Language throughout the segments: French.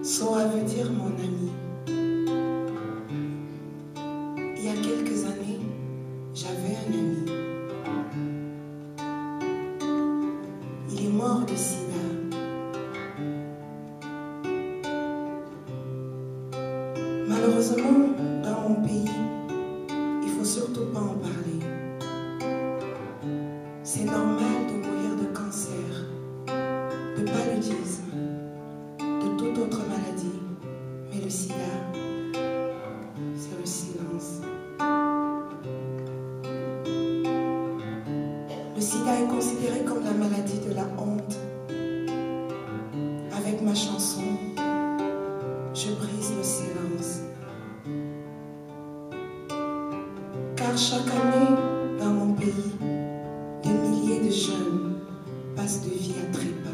SOA veut dire mon ami. Il y a quelques années, j'avais un ami. Il est mort de sida. Malheureusement, dans mon pays, il ne faut surtout pas en parler. C'est normal de mourir de cancer, de paludisme, de toute autre maladie, mais le sida, c'est le silence. Le sida est considéré comme la maladie de la honte. Avec ma chanson, je brise le silence. Car chaque année, dans mon pays, des milliers de jeunes passent de vie à trépas.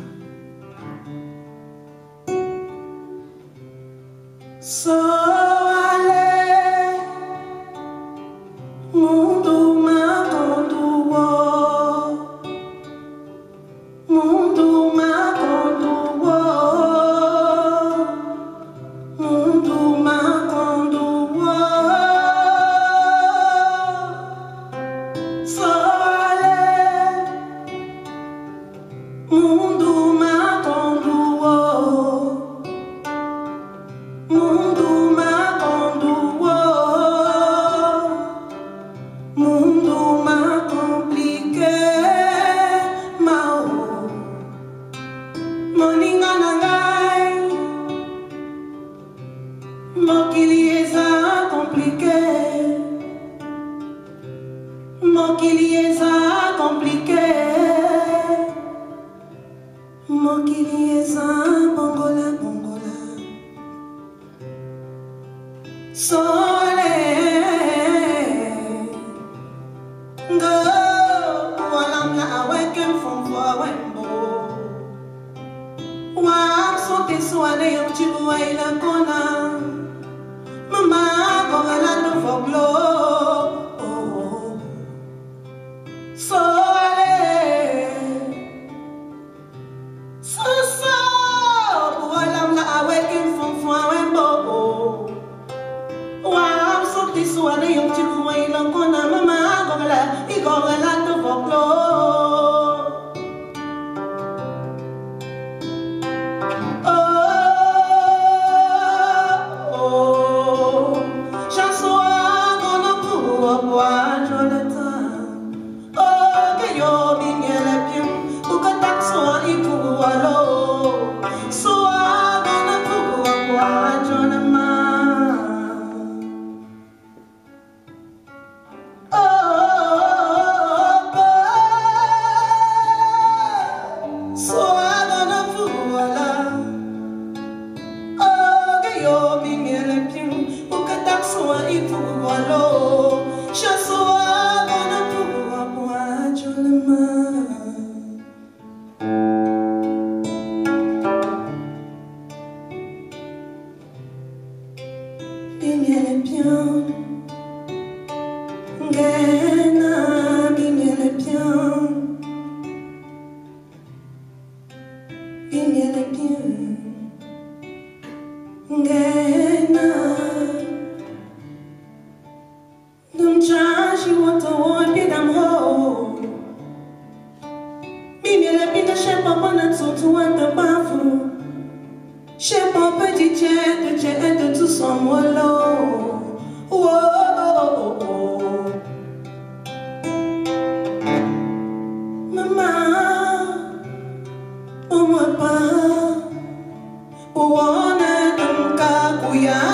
Uwana dunka kuya